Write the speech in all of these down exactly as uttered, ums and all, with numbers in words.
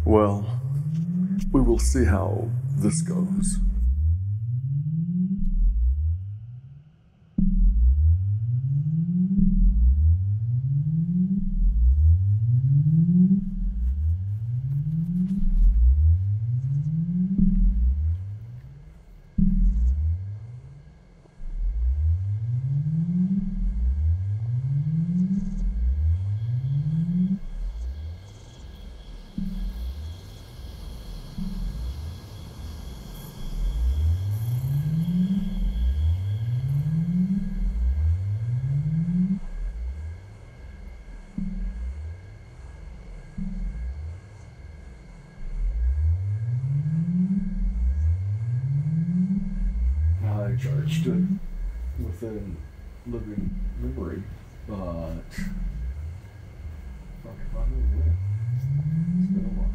Well, we will see how this goes. I charged it within living memory, but fuck if I know when. It's been a while.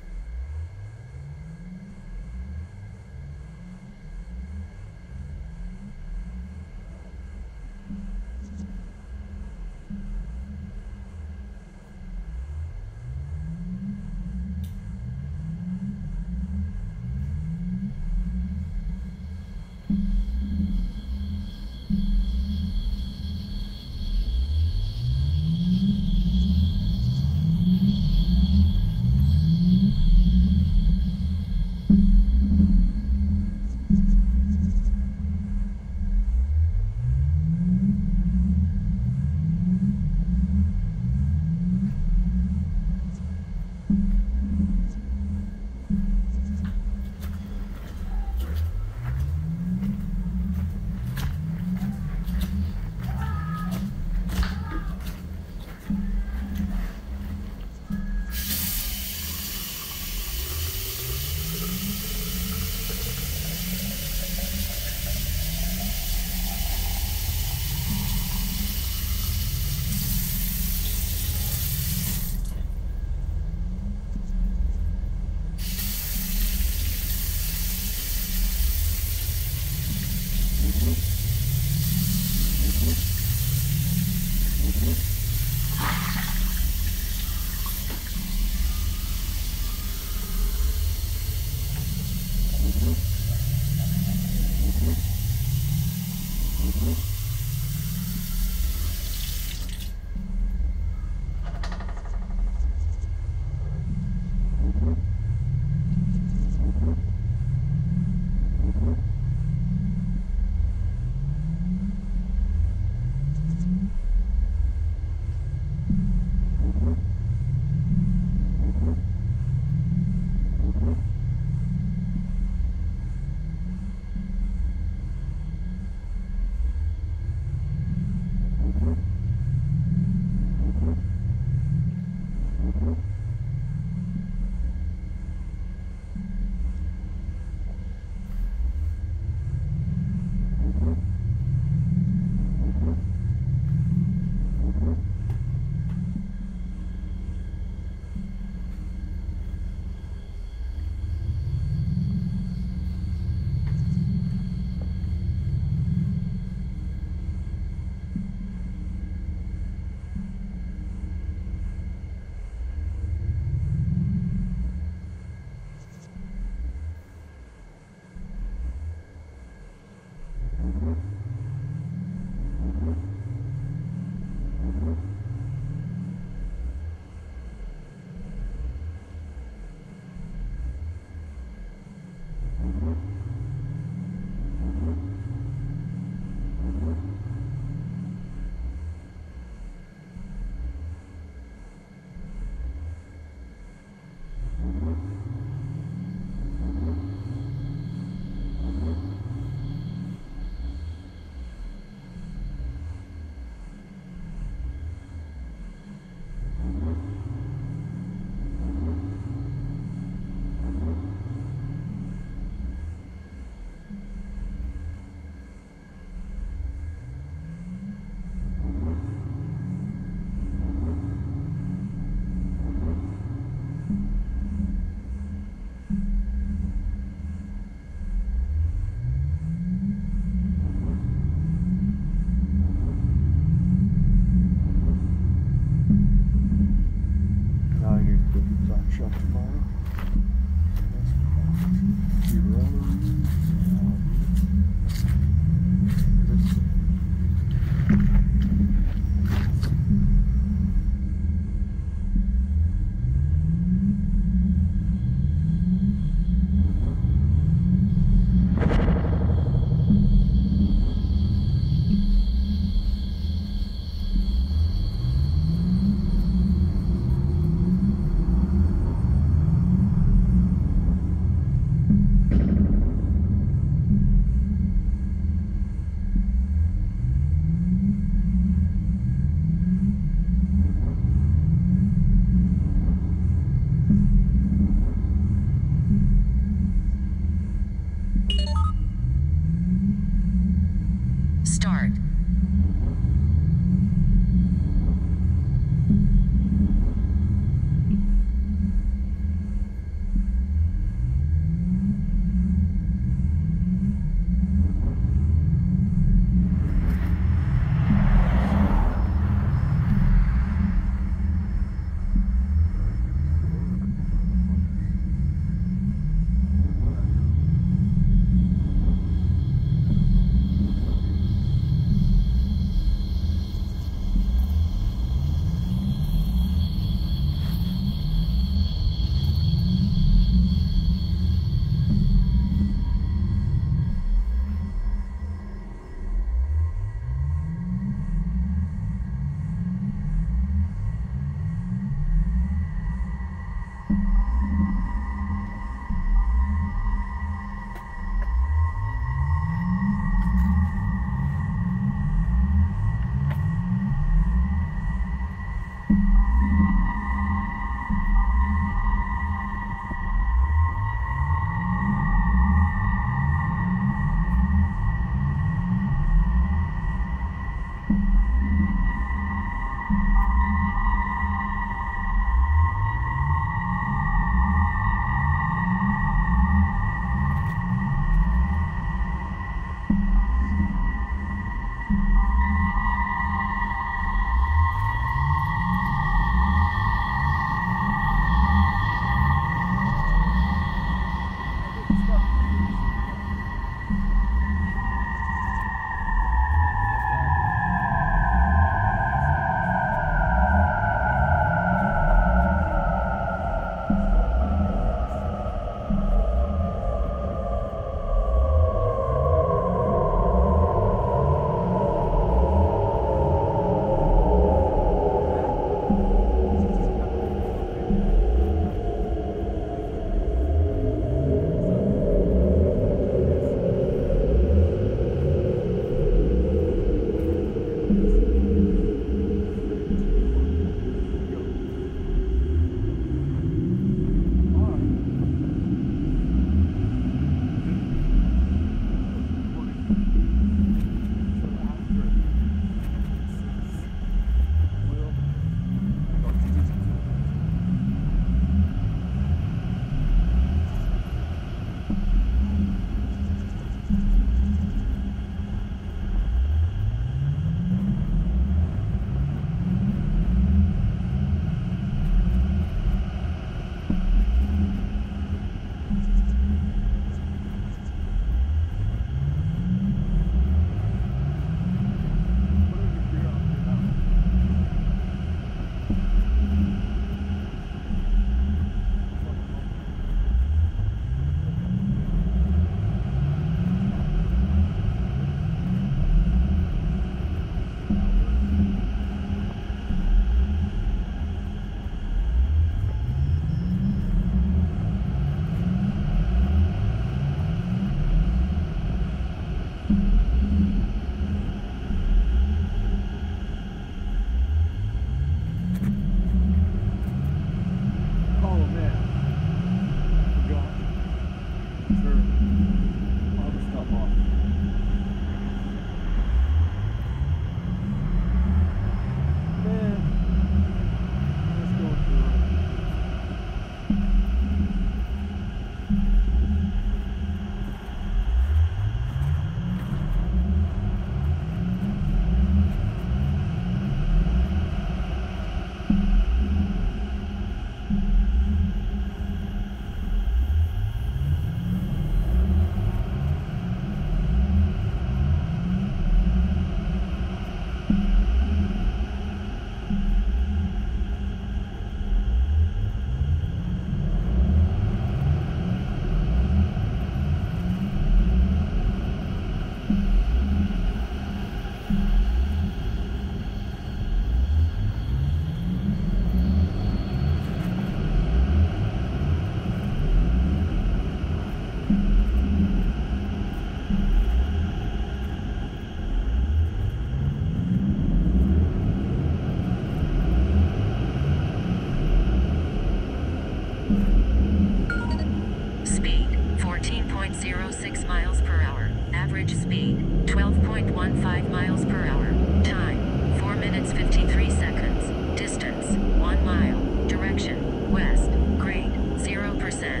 Speed, twelve point one five miles per hour. Time, four minutes fifty-three seconds. Distance, one mile. Direction, west. Grade, zero percent.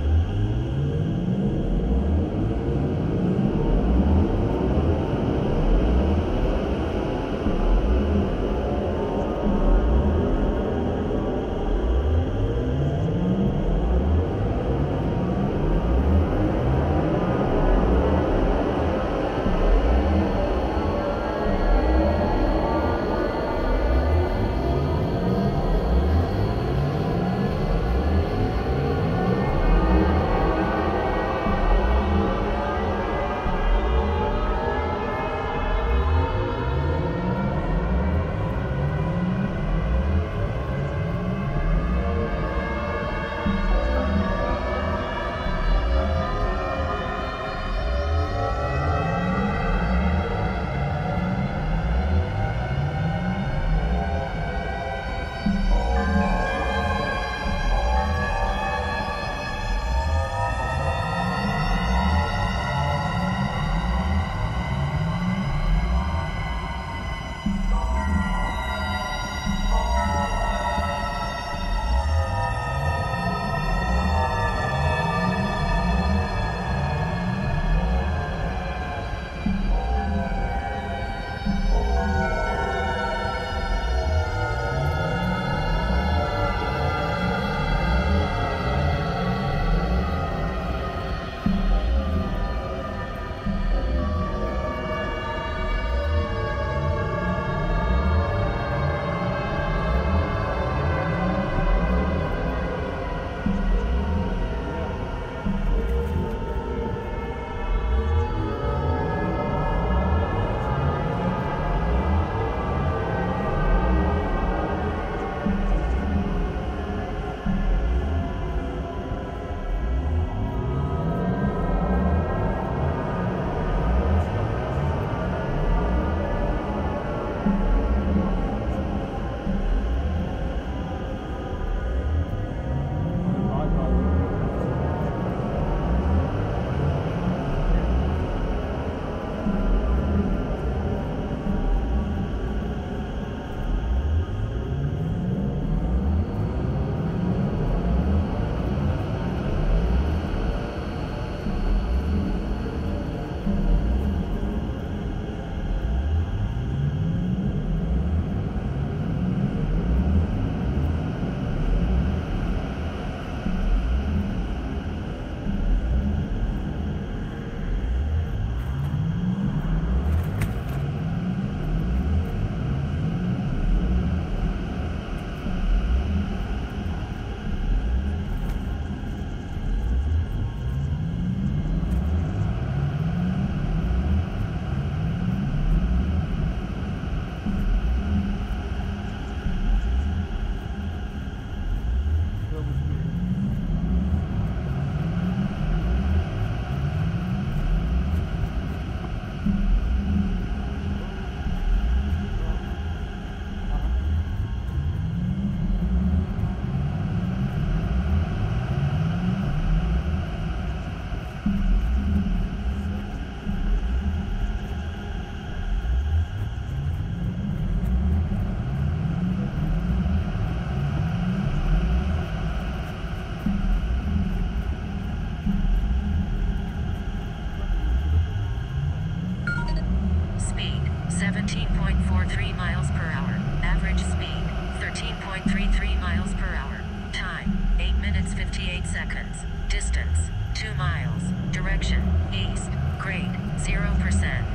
seventeen point four three miles per hour. Average speed, thirteen point three three miles per hour. Time, eight minutes fifty-eight seconds. Distance, two miles. Direction, east. Grade, zero percent.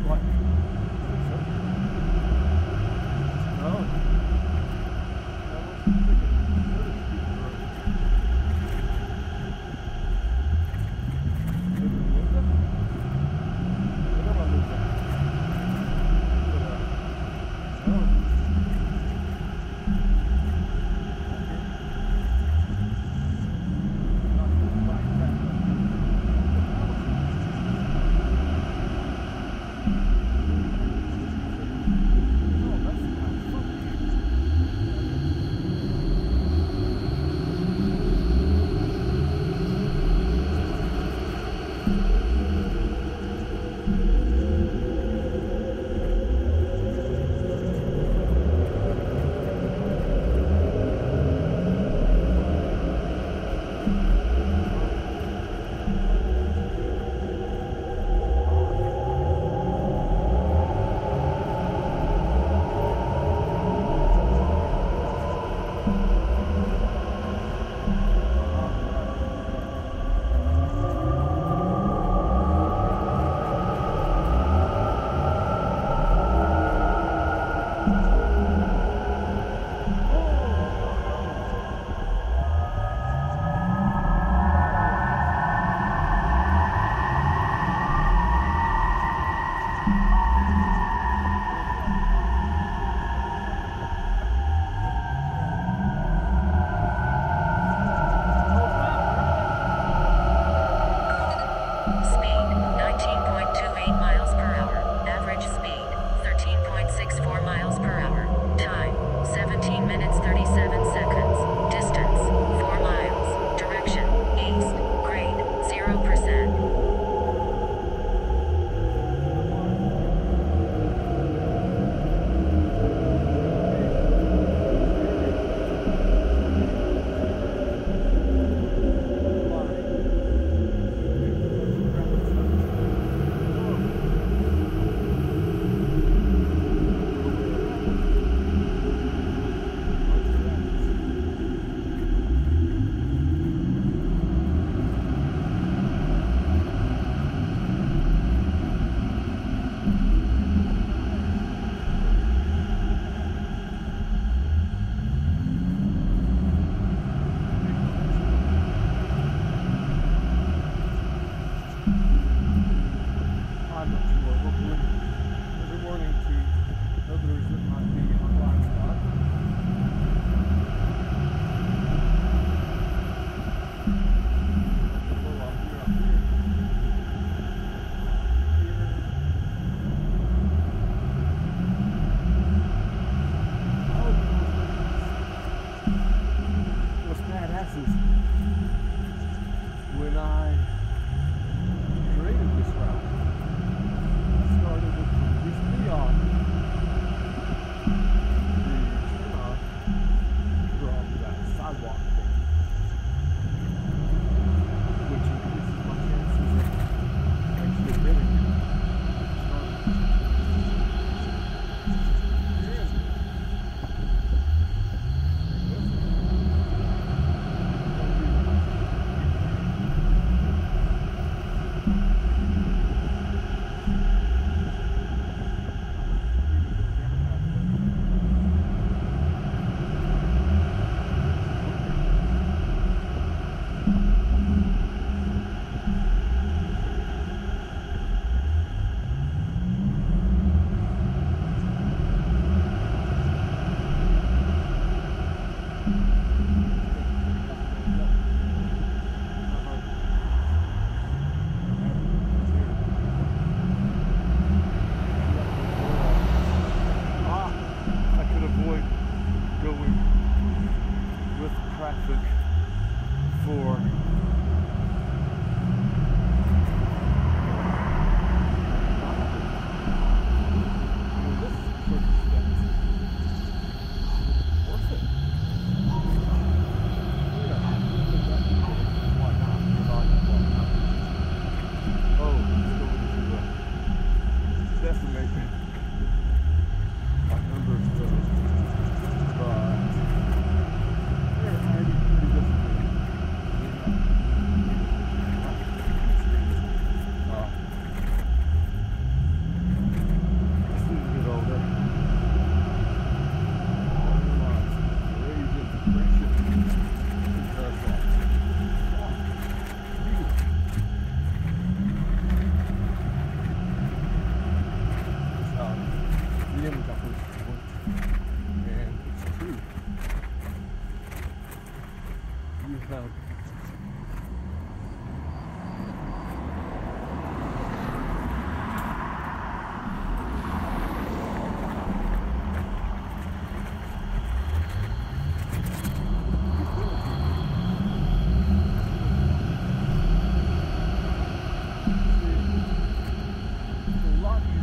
What? No. That was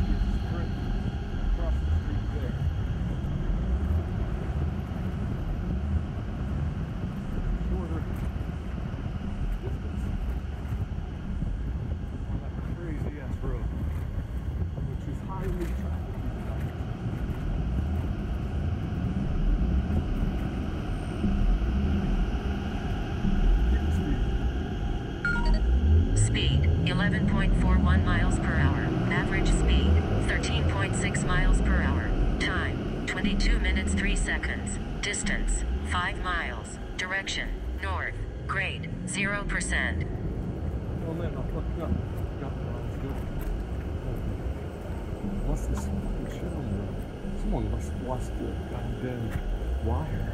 across the street there. Shorter distance on that crazy ass road, which is highly trafficked. Speed, eleven point four one miles per hour. Average speed, thirteen point six miles per hour. Time, twenty-two minutes three seconds. Distance, five miles. Direction, north. Grade, zero percent. Oh man, I fucked up. Forgot where I was going. What's this fucking shit on the... Someone must have lost the goddamn wire.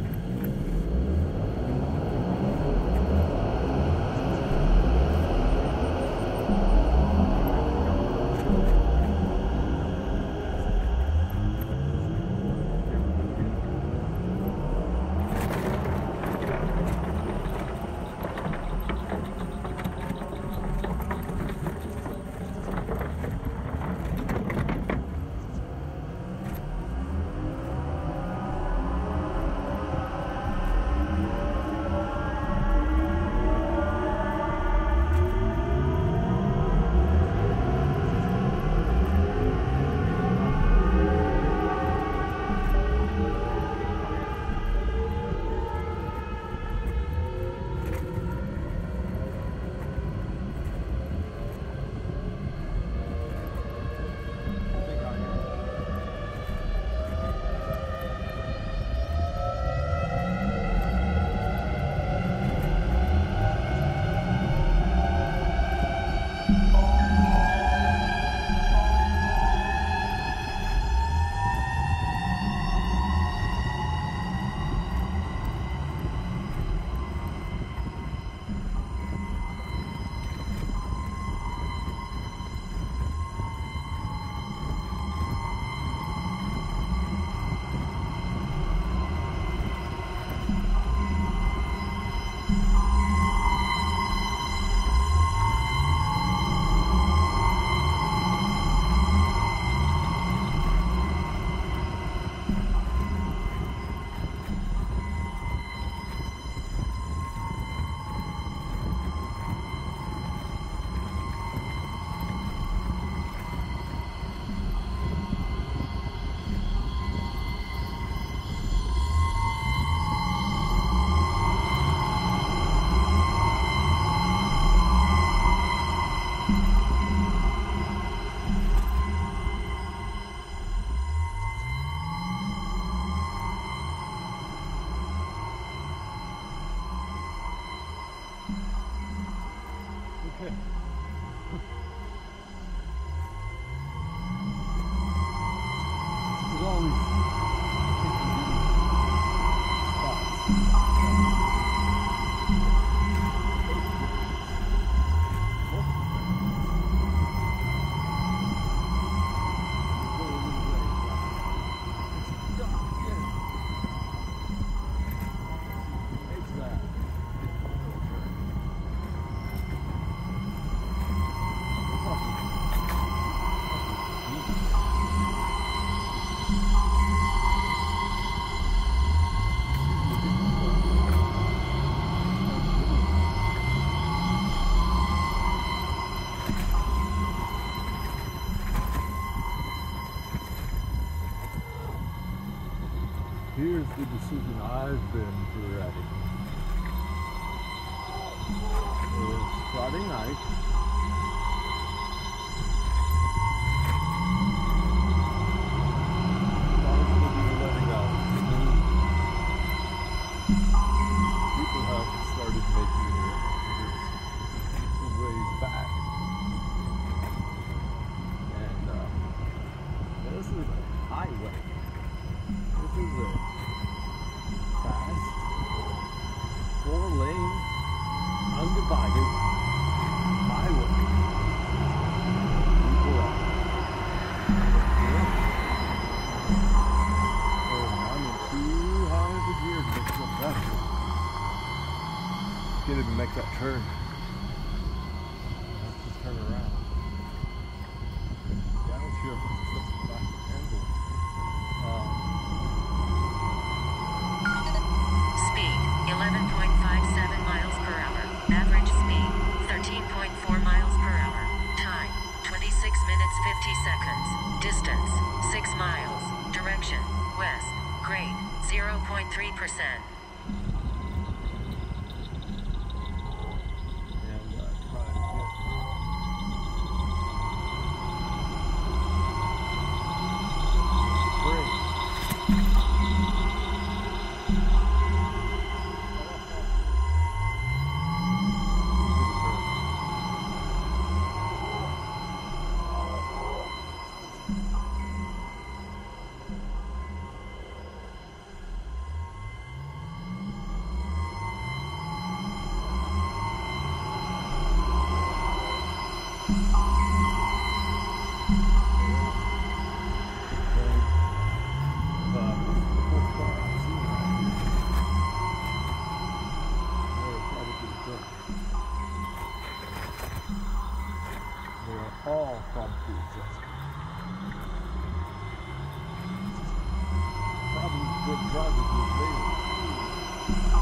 Okay. There's all these Here's the decision I've been dreading. It's Friday night. Probably be letting out soon. People have started making their ways back. And uh, this is a highway. This is a fast, four lane, undivided highway. People are. Oh, I'm in too high of a gear to make myself faster. Can't even make that turn. I have to turn around. Yeah, I was fifty seconds. Distance, six miles. Direction, west. Grade, zero point three percent. And uh, try to get great. All probably exist. Probably good drivers was there.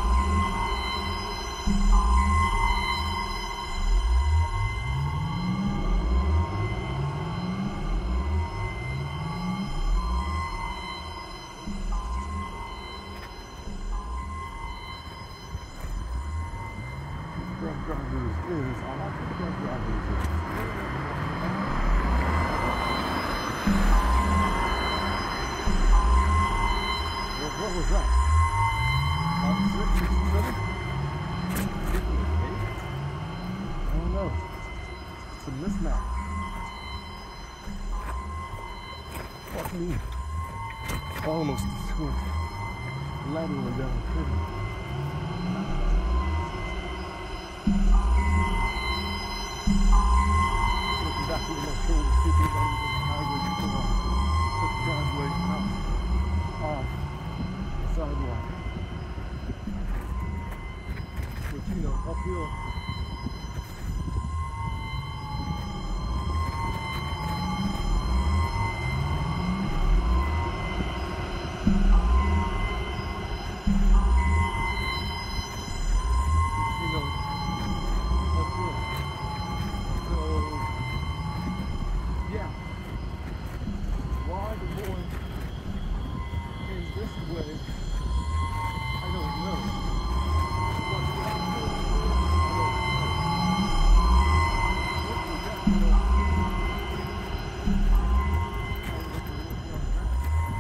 Drug drivers is, I like the drug drivers is. What was that? Five, six, six, seven? Eight? I don't know. It's a mismatch. Fuck me. Almost went laterally down the curve. Looking back with my shoulder, see if anybody was on the highway before I took the driveway out. Off. Sidewalk. But you know, uphill. You know, uphill. So, yeah. Why the boy is this way? I don't know. What's going on? I don't know. What was that? You know? I was looking on the map.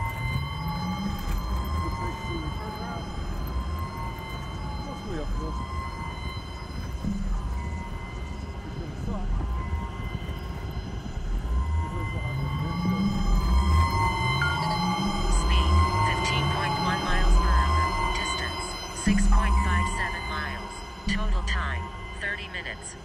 Looks like to the turn around. Mostly uphill. It's gonna suck. Because I have a window. Speed, fifteen point one miles per hour. Distance, six point five seven miles. Total time, thirty minutes.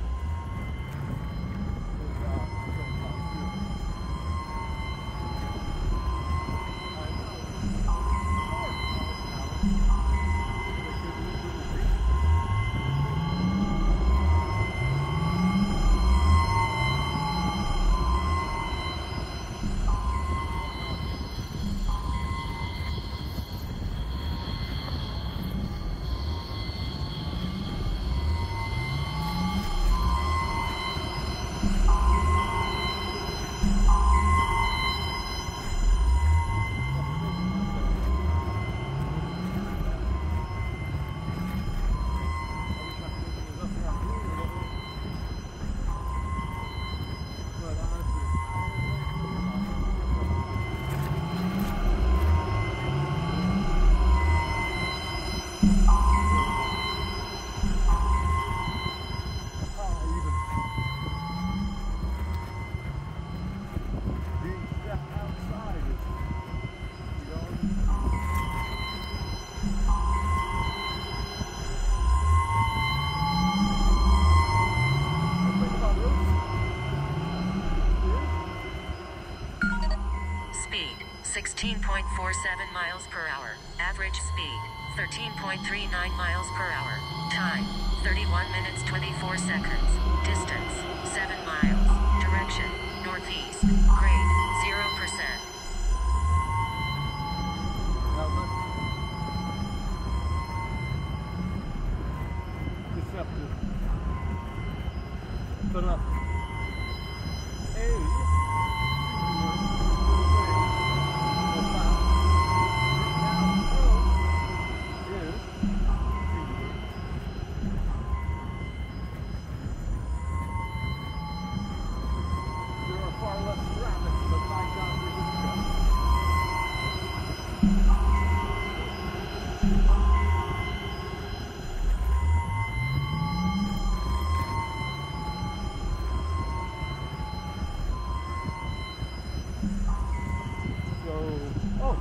sixteen point four seven miles per hour. Average speed, thirteen point three nine miles per hour. Time, thirty-one minutes twenty-four seconds. Distance, seven miles. Direction, northeast. Grade, zero percent. Deceptive. But uh, A Oh.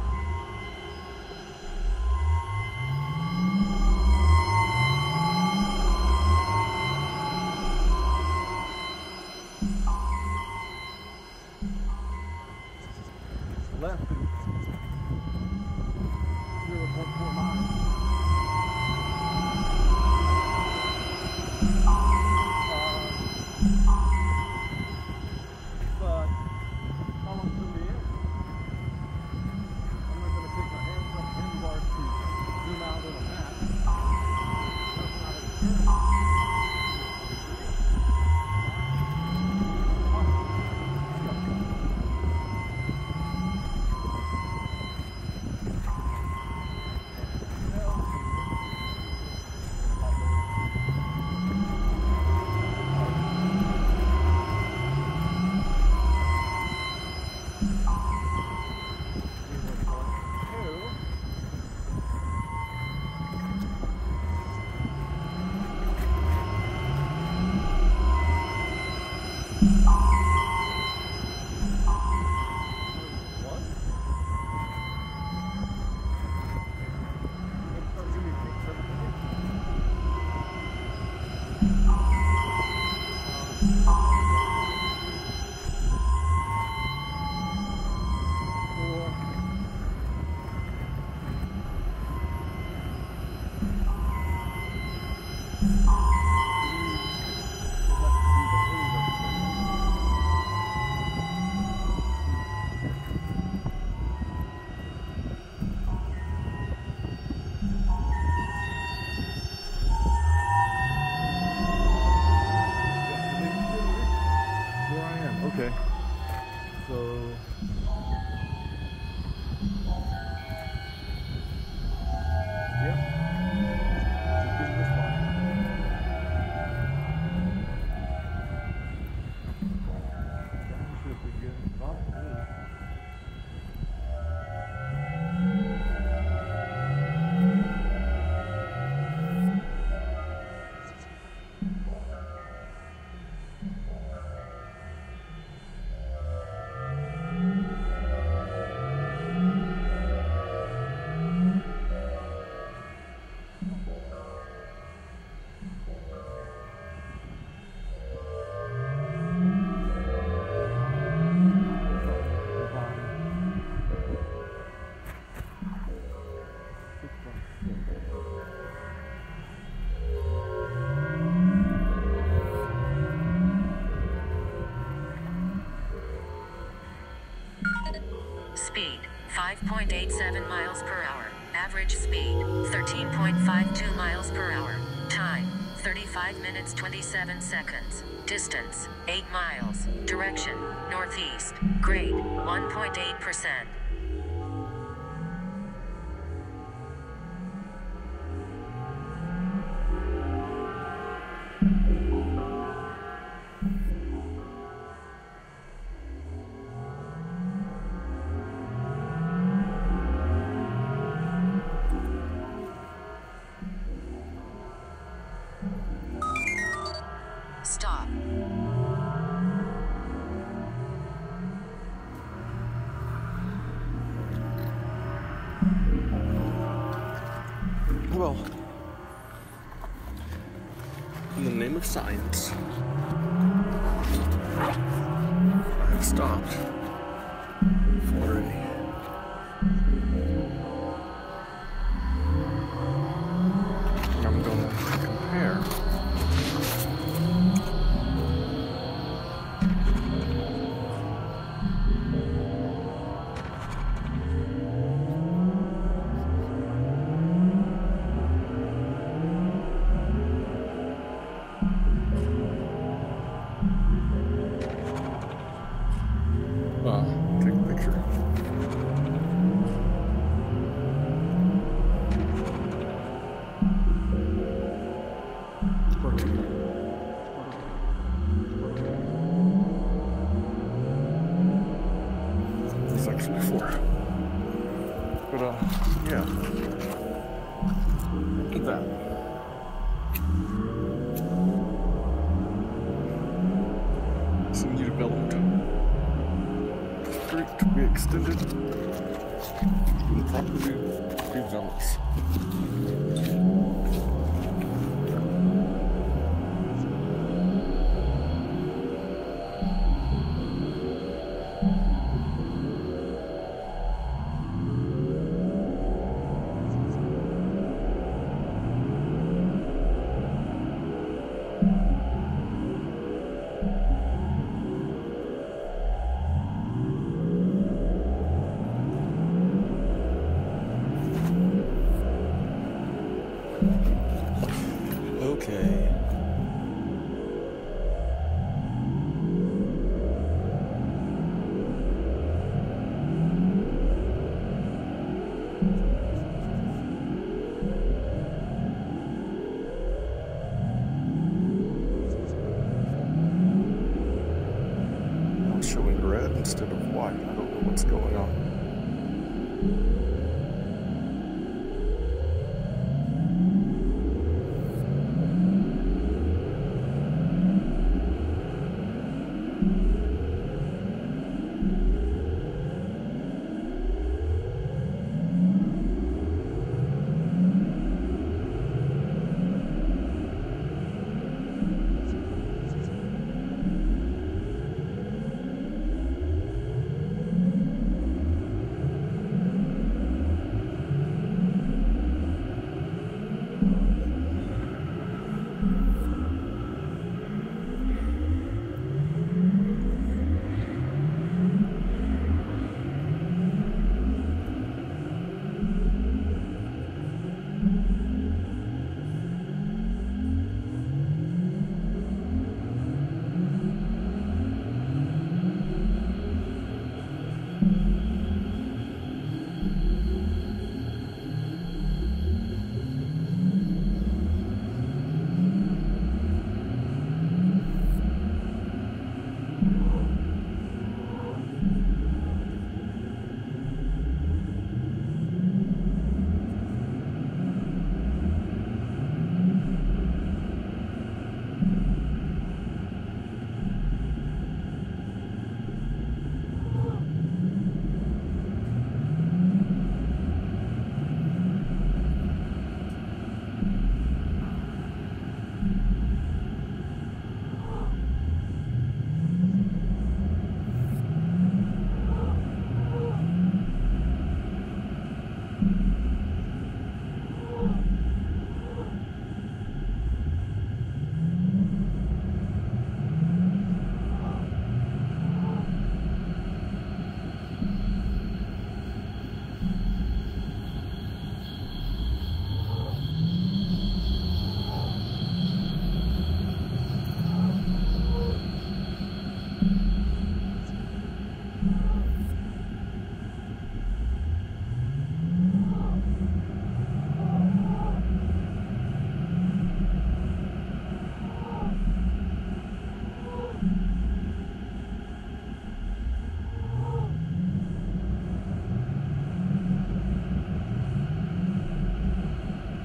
Left and zero point four miles. But how long till the end? I'm not going to take my hands off the handlebars to zoom out on a map. That's not a deterrent. Okay. So yep. Just getting this far. That should be good. Oh, yeah. Speed, five point eight seven miles per hour. Average speed, thirteen point five two miles per hour. Time, thirty-five minutes twenty-seven seconds. Distance, eight miles. Direction, northeast. Grade, one point eight percent. Stop. Well, in the name of science, I have stopped for a and I'm going to compare Uh, take a picture. Or two. It's actually four. But, uh, yeah. Look at that. It's a new development. Street to be extended. It'll probably be Venice. Okay. Now it's showing red instead of white. I don't know what's going on.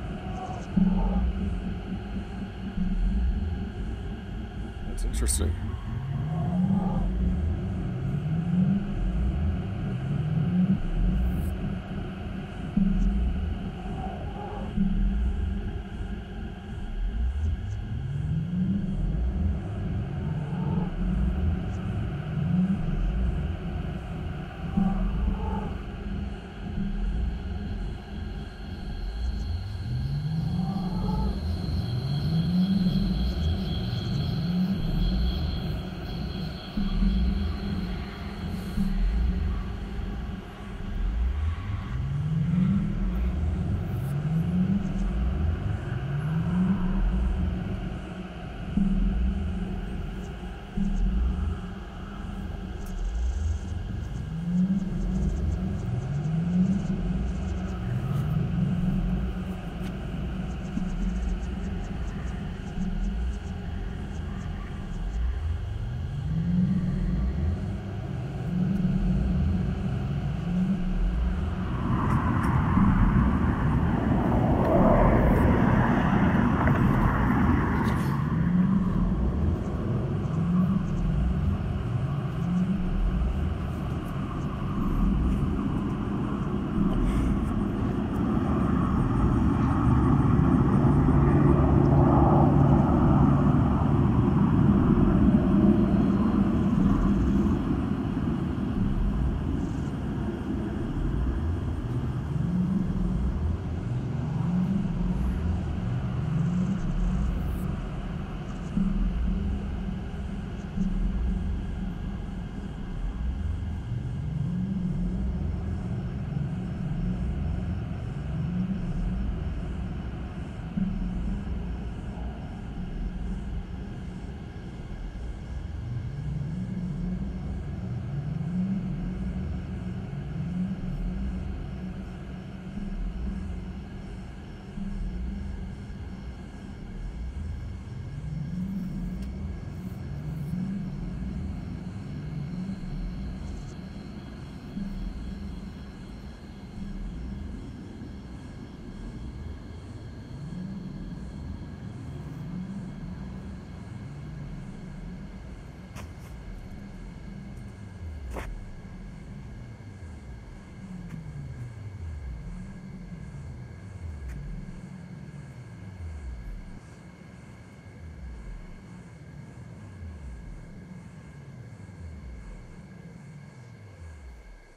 Interesting.